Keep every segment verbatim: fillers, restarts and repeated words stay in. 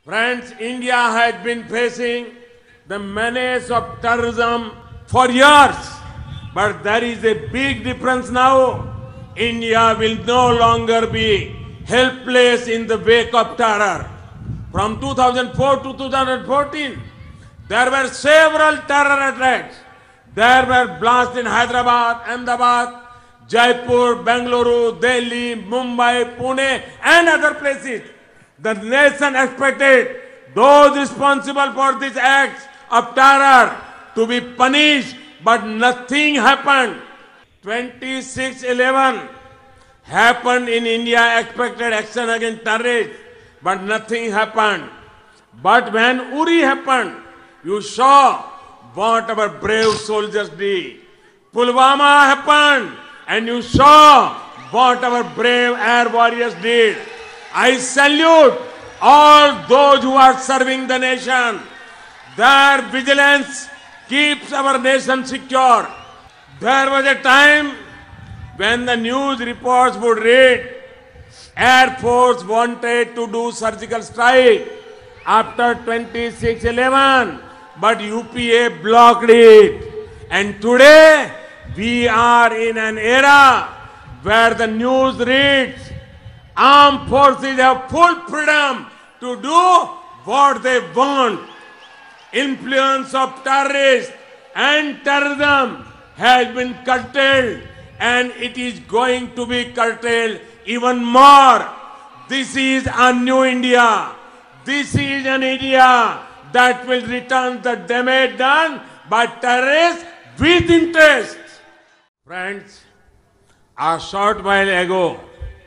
Friends, India has been facing the menace of terrorism for years. But there is a big difference now. India will no longer be helpless in the wake of terror. From two thousand four to two thousand fourteen, there were several terror attacks. There were blasts in Hyderabad, Ahmedabad, Jaipur, Bengaluru, Delhi, Mumbai, Pune and other places. The nation expected those responsible for these acts of terror to be punished, but nothing happened. twenty-six eleven happened in India, expected action against terrorists, but nothing happened. But when Uri happened, you saw what our brave soldiers did. Pulwama happened, and you saw what our brave air warriors did. I salute all those who are serving the nation. Their vigilance keeps our nation secure. There was a time when the news reports would read, Air Force wanted to do surgical strike after twenty-six eleven, but U P A blocked it. And today, we are in an era where the news reads, armed forces have full freedom to do what they want. Influence of terrorists and terrorism has been curtailed, and it is going to be curtailed even more. This is a new India. This is an India that will return the damage done by terrorists with interest. Friends, a short while ago,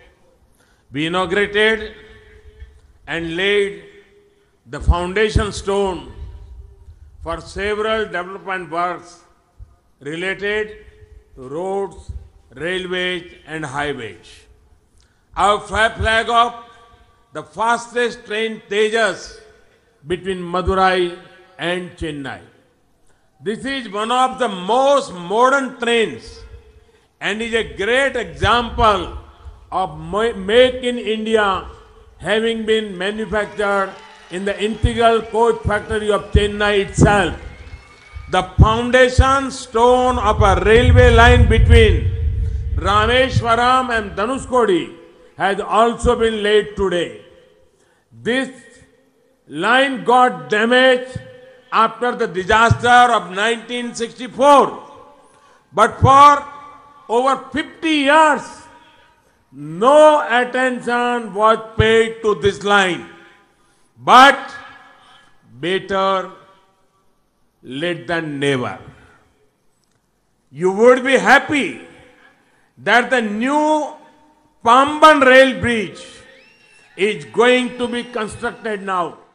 we inaugurated and laid the foundation stone for several development works related to roads, railways and highways. Our flag of the fastest train Tejas between Madurai and Chennai. This is one of the most modern trains and is a great example of Make in India having been manufactured in the integral coach factory of Chennai itself. The foundation stone of a railway line between Rameshwaram and Dhanushkodi has also been laid today. This line got damaged after the disaster of nineteen sixty-four. But for over fifty years, no attention was paid to this line. But better late than never. You would be happy that the new Pamban rail bridge is going to be constructed now.